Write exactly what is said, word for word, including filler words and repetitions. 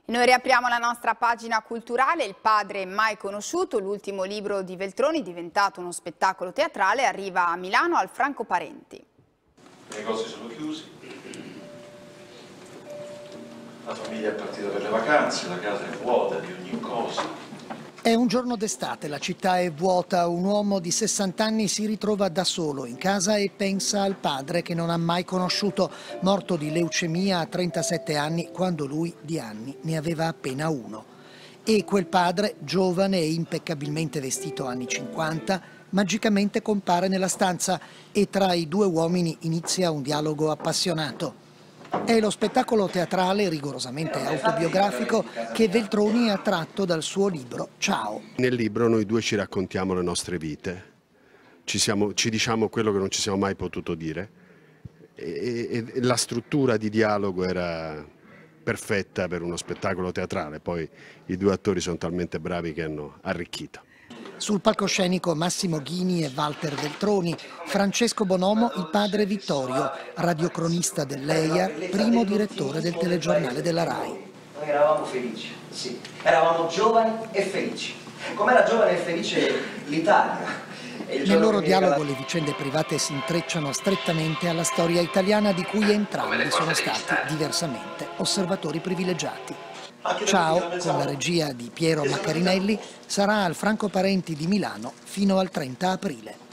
Noi riapriamo la nostra pagina culturale. Il padre mai conosciuto, l'ultimo libro di Veltroni, diventato uno spettacolo teatrale, arriva a Milano al Franco Parenti. I negozi sono chiusi, la famiglia è partita per le vacanze, la casa è vuota di ogni cosa. È un giorno d'estate, la città è vuota, un uomo di sessanta anni si ritrova da solo in casa e pensa al padre che non ha mai conosciuto, morto di leucemia a trentasette anni quando lui di anni ne aveva appena uno. E quel padre, giovane e impeccabilmente vestito anni cinquanta, magicamente compare nella stanza e tra i due uomini inizia un dialogo appassionato. È lo spettacolo teatrale rigorosamente autobiografico che Veltroni ha tratto dal suo libro Ciao. Nel libro noi due ci raccontiamo le nostre vite, ci, siamo, ci diciamo quello che non ci siamo mai potuto dire e, e la struttura di dialogo era perfetta per uno spettacolo teatrale, poi i due attori sono talmente bravi che hanno arricchito. Sul palcoscenico Massimo Ghini e Walter Veltroni, Francesco Bonomo il padre Vittorio, radiocronista dell'E I A R, primo direttore del telegiornale della RAI. Noi eravamo felici, sì, eravamo giovani e felici, come era giovane e felice l'Italia. Nel loro dialogo le vicende private si intrecciano strettamente alla storia italiana di cui entrambi sono stati diversamente osservatori privilegiati. Ciao, con la regia di Piero Maccarinelli, sarà al Franco Parenti di Milano fino al trenta aprile.